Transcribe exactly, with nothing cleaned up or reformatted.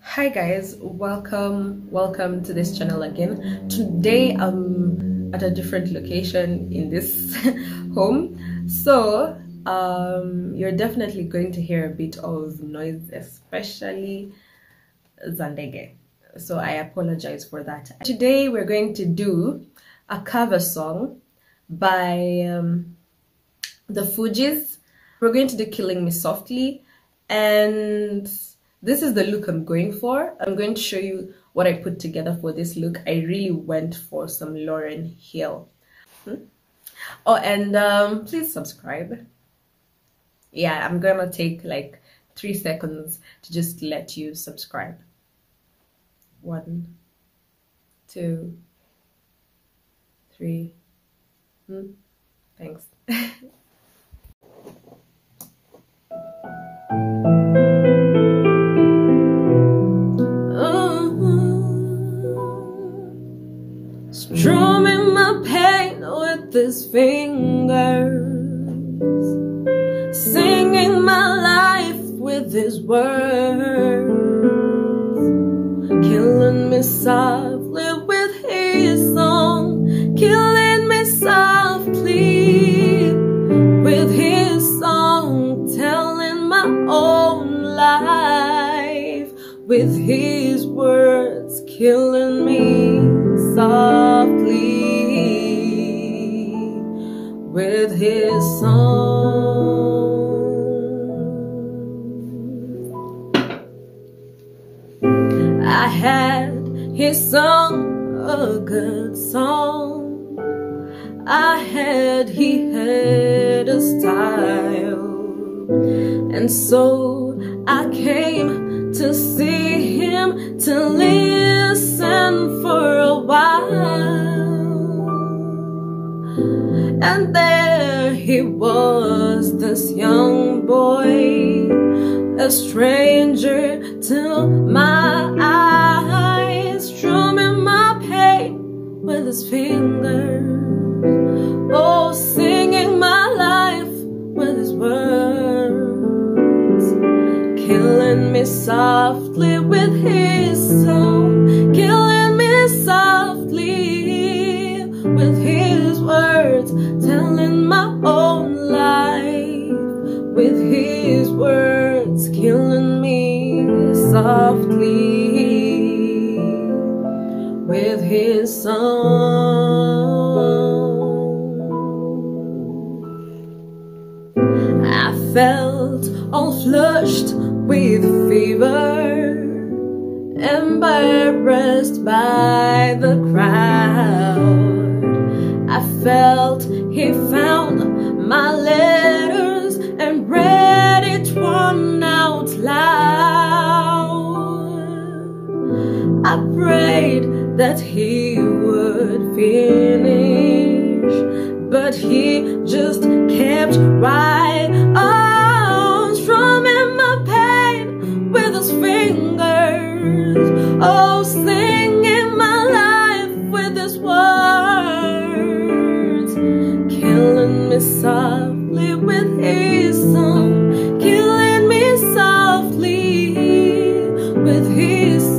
Hi guys, welcome welcome to this channel again. Today I'm at a different location in this home, so um you're definitely going to hear a bit of noise, especially Zandege, so I apologize for that. Today we're going to do a cover song by um, the Fugees. We're going to do Killing Me Softly, and this is the look I'm going for. I'm going to show you what I put together for this look. I really went for some Lauryn Hill. Hmm? Oh, and um, please subscribe. Yeah, I'm gonna take like three seconds to just let you subscribe. One, two, three. Hmm? Thanks. Strumming my pain with his fingers, singing my life with his words, killing me softly with his song, killing me softly with his song, telling my own life with his words, killing me softly with his song. I had his song, a good song. I had, he had a style, and so I came to see him, to listen for a while. And there he was, this young boy, a stranger to my eyes, strumming my pain with his fingers, oh, singing my life with his words, killing me softly with his song, killing me softly with his words, telling my own life with his words, killing me softly with his song. I felt all flushed with fever, embarrassed by the crowd. I felt he found my letters and read each one out loud. I prayed that he would finish, but he just kept right on, strumming my pain with his fingers, oh, singing my life with his words, killing me softly with his song, killing me softly with his song.